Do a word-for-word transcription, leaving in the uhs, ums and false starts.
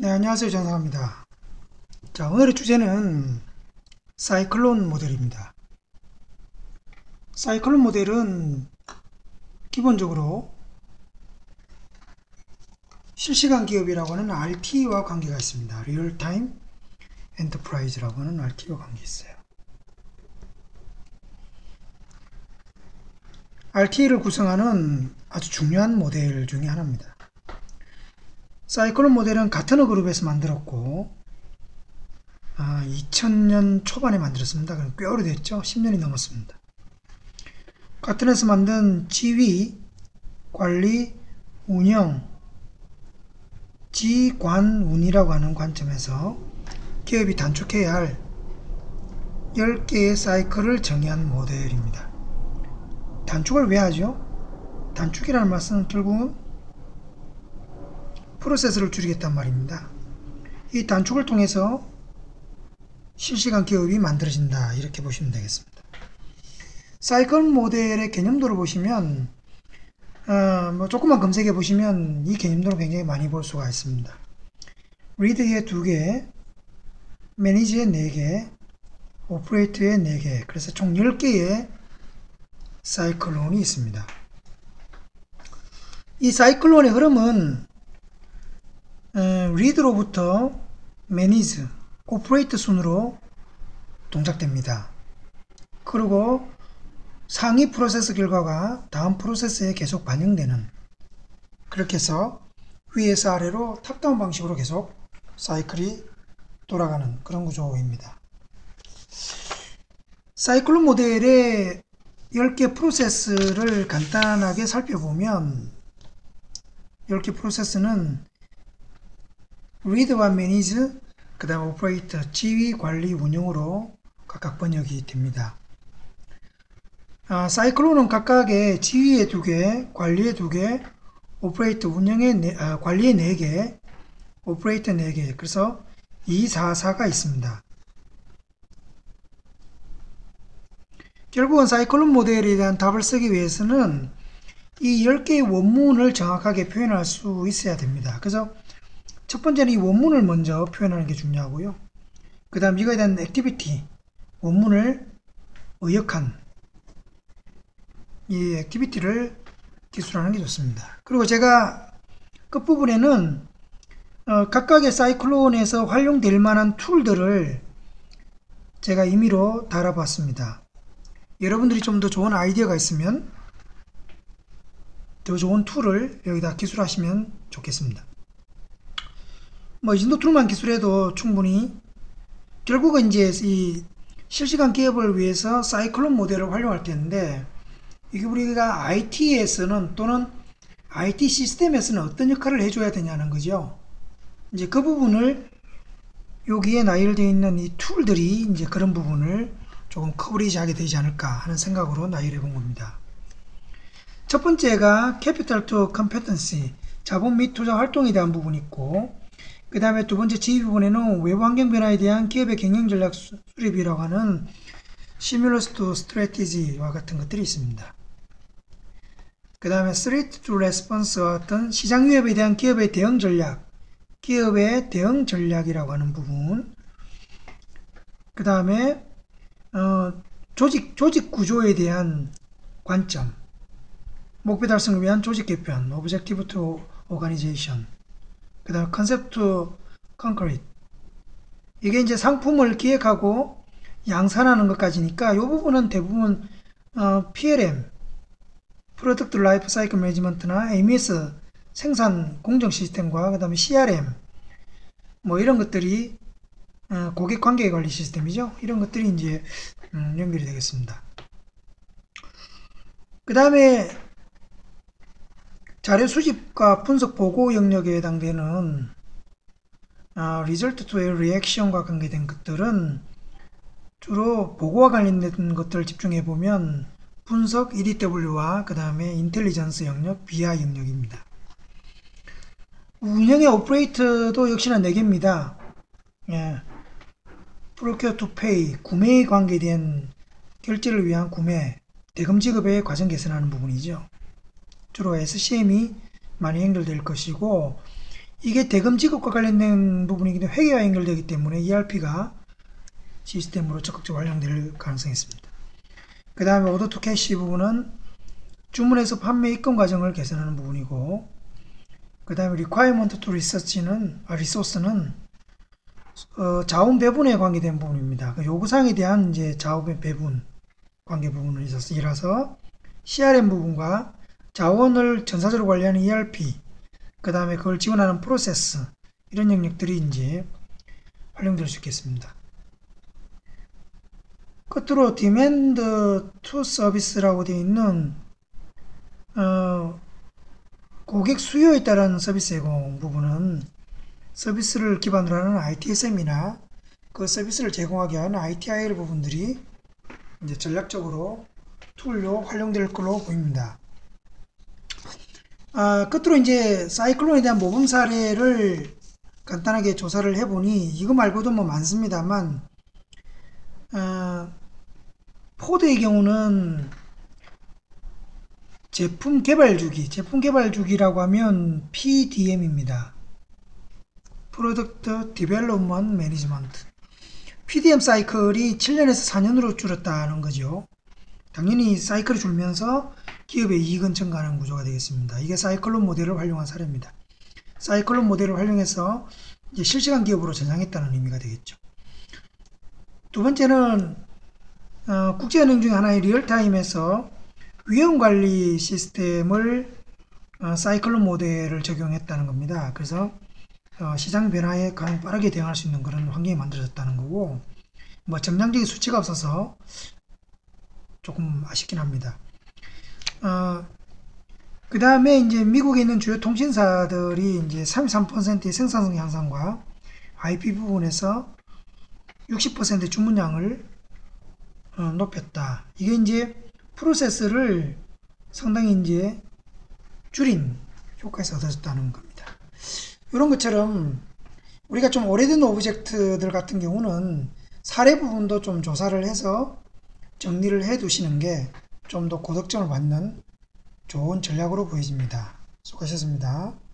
네, 안녕하세요. 전상입니다. 자, 오늘의 주제는 사이클론 모델입니다. 사이클론 모델은 기본적으로 실시간 기업이라고 하는 알티와 관계가 있습니다. 리얼타임 엔터프라이즈라고 하는 알티와 관계 있어요. 알티를 구성하는 아주 중요한 모델 중에 하나입니다. 사이클론 모델은 가트너 그룹에서 만들었고 아, 이천 년 초반에 만들었습니다. 그럼 꽤 오래됐죠? 십 년이 넘었습니다. 가트너에서 만든 지휘, 관리, 운영, 지관운이라고 하는 관점에서 기업이 단축해야 할 열 개의 사이클을 정의한 모델입니다. 단축을 왜 하죠? 단축이라는 말씀은 결국은 프로세스를 줄이겠단 말입니다. 이 단축을 통해서 실시간 기업이 만들어진다, 이렇게 보시면 되겠습니다. 사이클 모델의 개념도를 보시면 어, 뭐 조금만 검색해 보시면 이 개념도를 굉장히 많이 볼 수가 있습니다. 리드의 두 개, 매니지의 네 개, 오퍼레이트의 네 개, 그래서 총 열 개의 사이클론이 있습니다. 이 사이클론의 흐름은 어, 리드로부터 매니지, 오퍼레이트 순으로 동작됩니다. 그리고 상위 프로세스 결과가 다음 프로세스에 계속 반영되는, 그렇게 해서 위에서 아래로 탑다운 방식으로 계속 사이클이 돌아가는 그런 구조입니다. 사이클론 모델의 열 개 프로세스를 간단하게 살펴보면 열 개 프로세스는 리드와 매니지, 그 다음 오퍼레이터, 지휘, 관리, 운영으로 각각 번역이 됩니다. 아, 사이클론은 각각의 지휘의 두 개, 관리의 두 개, 오퍼레이터, 운영의 네, 아, 관리의 네 개, 오퍼레이터 네 개, 그래서 이, 사, 사가 있습니다. 결국은 사이클론 모델에 대한 답을 쓰기 위해서는 이 열 개의 원문을 정확하게 표현할 수 있어야 됩니다. 그래서 첫 번째는 이 원문을 먼저 표현하는 게 중요하고요. 그 다음 이거에 대한 액티비티, 원문을 의역한 이 액티비티를 기술하는 게 좋습니다. 그리고 제가 끝부분에는 어, 각각의 사이클론에서 활용될 만한 툴들을 제가 임의로 달아봤습니다. 여러분들이 좀 더 좋은 아이디어가 있으면 더 좋은 툴을 여기다 기술하시면 좋겠습니다. 뭐 이 정도 툴만 기술해도 충분히, 결국은 이제 이 실시간 기업을 위해서 사이클론 모델을 활용할 텐데, 이게 우리가 아이티에서는 또는 아이티 시스템에서는 어떤 역할을 해줘야 되냐는 거죠. 이제 그 부분을 여기에 나열되어 있는 이 툴들이 이제 그런 부분을 조금 커버리지 하게 되지 않을까 하는 생각으로 나열해 본 겁니다. 첫 번째가 캐피탈 투 컴페턴시, 자본 및 투자 활동에 대한 부분이 있고, 그 다음에 두 번째 지휘 부분에는 외부 환경 변화에 대한 기업의 경영 전략 수립이라고 하는 시뮬러스 투 스트래티지와 같은 것들이 있습니다. 그 다음에 threat to response와 같은 시장 위협에 대한 기업의 대응 전략, 기업의 대응 전략이라고 하는 부분, 그 다음에 어, 조직, 조직 구조에 대한 관점, 목표 달성을 위한 조직 개편, objective to organization, 그 다음 concept to concrete, 이게 이제 상품을 기획하고 양산하는 것까지니까 이 부분은 대부분 어, 피엘엠, 프로덕트 라이프 사이클 매니지먼트나 엠이에스 생산 공정 시스템과 그 다음에 씨알엠 뭐 이런 것들이 어, 고객 관계 관리 시스템이죠. 이런 것들이 이제 음, 연결이 되겠습니다. 그 다음에 자료 수집과 분석 보고 영역에 해당되는 어, Result to Reaction과 관계된 것들은 주로 보고와 관련된 것들을 집중해 보면 분석 이디더블유와 그 다음에 인텔리전스 영역, 비아이 영역입니다. 운영의 오퍼레이터도 역시나 네 개입니다. 예. Procure to Pay, 구매에 관계된 결제를 위한 구매, 대금 지급의 과정 개선하는 부분이죠. 주로 에스씨엠이 많이 연결될 것이고, 이게 대금 지급과 관련된 부분이기 때문에 회계와 연결되기 때문에 이알피가 시스템으로 적극적으로 활용될 가능성이 있습니다. 그 다음에 오더 투 캐시 부분은 주문에서 판매 입금 과정을 개선하는 부분이고, 그 다음에 requirement to research는, 아, resource는 어, 자원 배분에 관계된 부분입니다. 그 요구사항에 대한 이제 자원 배분 관계 부분을 있어서 이라서 씨알엠 부분과 자원을 전사적으로 관리하는 이알피, 그 다음에 그걸 지원하는 프로세스, 이런 영역들이 이제 활용될 수 있겠습니다. 끝으로 디맨드 투 서비스라고 되어 있는 어, 고객 수요에 따른 서비스 제공 부분은 서비스를 기반으로 하는 아이티에스엠이나 그 서비스를 제공하게 하는 아이티아이엘 부분들이 이제 전략적으로 툴로 활용될 걸로 보입니다. 아, 끝으로 이제 사이클론에 대한 모범 사례를 간단하게 조사를 해보니 이거 말고도 뭐 많습니다만, 어, 포드의 경우는 제품 개발 주기, 제품 개발 주기라고 하면 피디엠입니다. 프로덕트 디벨롭먼트 매니지먼트. 피디엠 사이클이 칠 년에서 사 년으로 줄었다는 거죠. 당연히 사이클이 줄면서 기업의 이익은 증가하는 구조가 되겠습니다. 이게 사이클론 모델을 활용한 사례입니다. 사이클론 모델을 활용해서 이제 실시간 기업으로 전향했다는 의미가 되겠죠. 두 번째는 어, 국제은행 중에 하나의 리얼타임에서 위험관리 시스템을 어, 사이클론 모델을 적용했다는 겁니다. 그래서 어, 시장 변화에 가장 빠르게 대응할 수 있는 그런 환경이 만들어졌다는 거고, 뭐 정량적인 수치가 없어서 조금 아쉽긴 합니다. 어, 그 다음에 이제 미국에 있는 주요 통신사들이 이제 삼십삼 퍼센트의 생산성 향상과 아이피 부분에서 육십 퍼센트 주문량을 어, 높였다. 이게 이제 프로세스를 상당히 이제 줄인 효과에서 얻어졌다는 겁니다. 이런 것처럼 우리가 좀 오래된 오브젝트들 같은 경우는 사례 부분도 좀 조사를 해서 정리를 해 두시는 게 좀 더 고득점을 받는 좋은 전략으로 보여집니다. 수고하셨습니다.